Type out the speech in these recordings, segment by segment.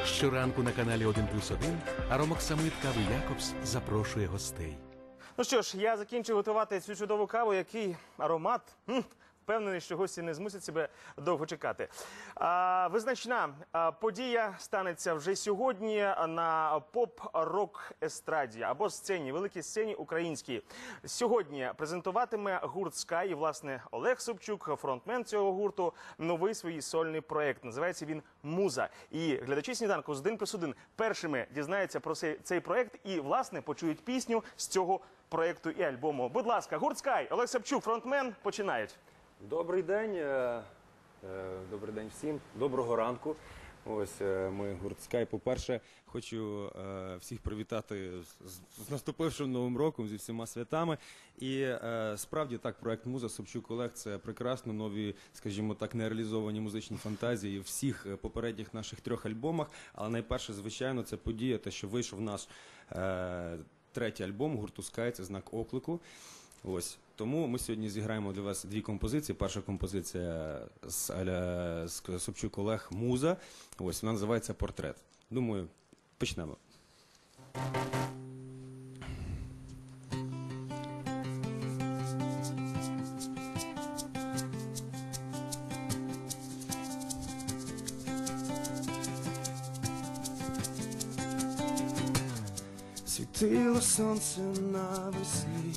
Щоранку на каналі 1+1 Аромоксамит кави Якобс запрошує гостей. Ну що ж, я закінчив готувати цю чудову каву, який аромат. Впевнений, що гості не змусять себе довго чекати. Визначна подія станеться вже сьогодні на поп-рок-естраді або сцені, великій сцені українській. Сьогодні презентуватиме гурт «Скай» і, власне, Олег Собчук, фронтмен цього гурту, новий свій сольний проєкт. Називається він «Муза». І глядачі «Сніданку» з 1+1 першими дізнаються про цей проєкт і, власне, почують пісню з цього проєкту і альбому. Будь ласка, гурт «Скай», Олег Собчук, фронтмен, починають. Добрий день всім, доброго ранку. Ось ми гурт «Скай». По-перше, хочу всіх привітати з наступившим Новим роком, зі всіма святами. І справді так, проект «Муза», Собчук Олег – це прекрасно нові, скажімо так, нереалізовані музичні фантазії всіх попередніх наших 3 альбомах. Але найперше, звичайно, це подія, те, що вийшов наш 3-й альбом гурту «Скай», це знак оклику. Ось. Тому ми сьогодні зіграємо для вас 2 композиції. Перша композиція з Собчук Олег «Муза». Ось, вона називається «Портрет». Думаю, почнемо. Світило сонце навесні,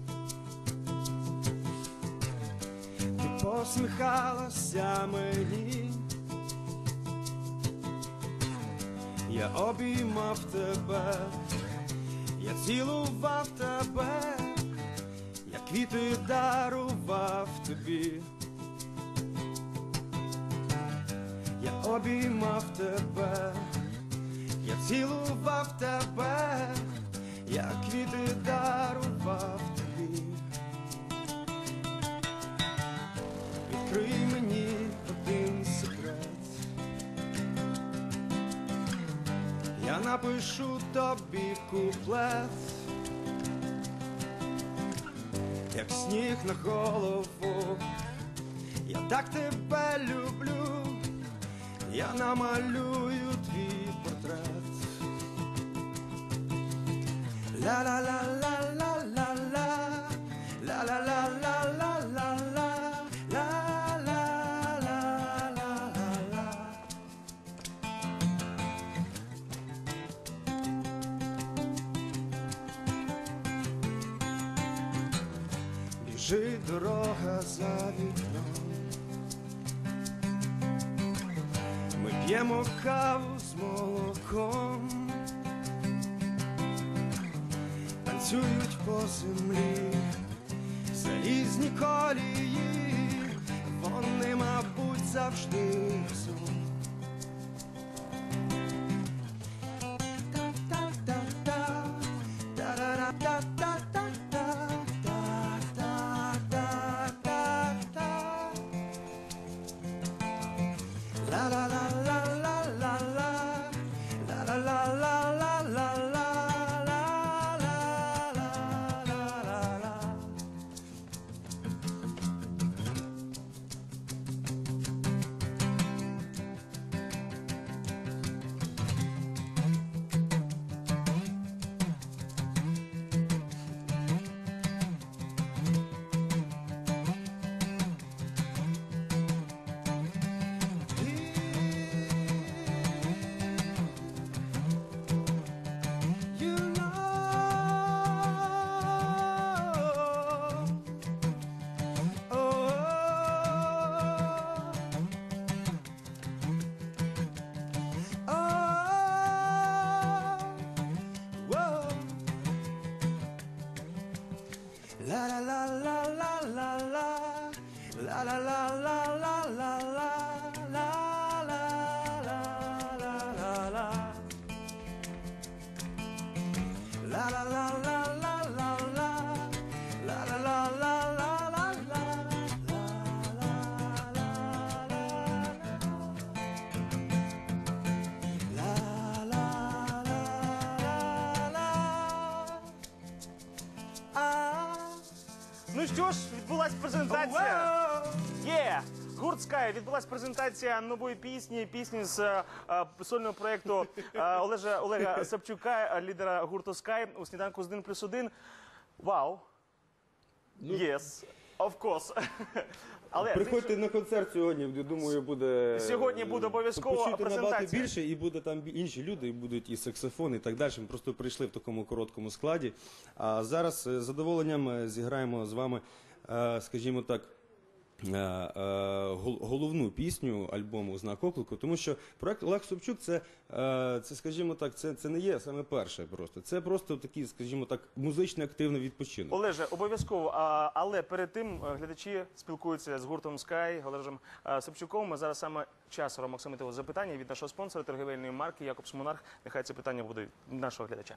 ти посміхалася мені, я обіймав тебе, я цілував тебе, я квіти дарував тобі, я обіймав тебе, я цілував тебе, я квіти дарував тобі. Відкрий мені один секрет, я напишу тобі куплет, як сніг на голову, я так тебе люблю, я намалюю твій портрет. Ла-ла-ла-ла-ла-ла-ла, ла-ла-ла-ла-ла-ла-ла, ла-ла-ла-ла-ла. Біжить дорога за вікном, ми п'ємо каву з молоком, танцюють по землі залізні колії, вони, мабуть, завжди разом. Ну що ж, відбулася презентація. Гурт Sky. Відбулася презентація нової пісні з сольного проєкту Олега Сапчука, лідера гурту Sky у сніданку з 1+1. Вау! Yes, of course. Але Приходьте на концерт сьогодні, я думаю, буде... Сьогодні буде обов'язково почуєте набагато презентація. більше, і буде там інші люди, і будуть і саксофон, і так далі. Ми просто прийшли в такому короткому складі. А зараз з задоволенням зіграємо з вами, скажімо так, головну пісню альбому «Знак оклику», тому що проект Олег Собчук це, скажімо так, це не є саме перше просто. Це просто такий, скажімо так, музичний активний відпочинок. Олеже, обов'язково, але перед тим глядачі спілкуються з гуртом Sky, Олежем Сапчуком. Ми зараз саме час Ромоксамитового запитання від нашого спонсора торгівельної марки Якобс Монарх. Нехай це питання буде від нашого глядача.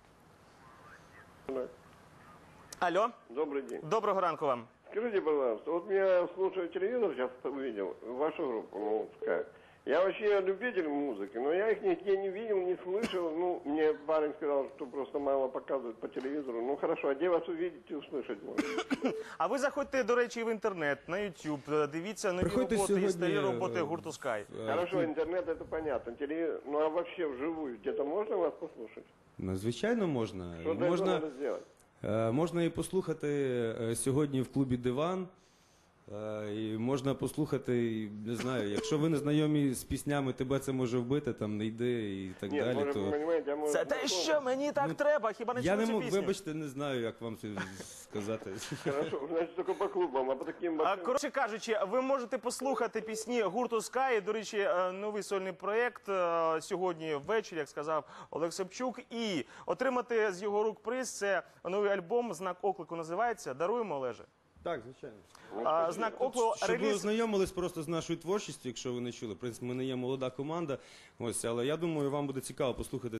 Алло, Добрый день. доброго ранку вам. Скажите, пожалуйста, вот я слушаю телевизор, сейчас увидел вашу группу, ну, Sky. Я вообще любитель музыки, но я их нигде не видел, не слышал. Ну, мне парень сказал, что просто мало показывают по телевизору. Ну, хорошо, а где вас увидеть и услышать можно? А ви заходьте, до речі, в інтернет, на YouTube, дивіться нові Приходьте роботи і сьогодні, старі роботи гурту Sky. Хорошо, интернет это понятно. Ну, а вообще вживую где-то можно вас послушать? Ну, звичайно, можна. Что для этого надо сделать? Можна і послухати сьогодні в клубі «Диван». І можна послухати, не знаю, якщо ви не знайомі з піснями «Тебе це може вбити», там «Не йди» і так Нет, далі, может, то... вы понимаете, я может... Це те, що мені так треба, хіба не Я чули не цю мог, пісню? вибачте, не знаю, як вам це сказати. Хорошо, значит, только по клубам, а по таким большим... Коротше кажучи, ви можете послухати пісні гурту Sky. До речі, новий сольний проєкт сьогодні ввечері, як сказав Олег Сапчук, і отримати з його рук приз. Це новий альбом «Знак оклику» називається. Даруємо, Олеже. Так, звичайно. «Знак оклику» Щоб ви реліз. ознайомились просто з нашою творчістю, якщо ви не чули. В принципі, ми не є молода команда, ось, але я думаю, вам буде цікаво послухати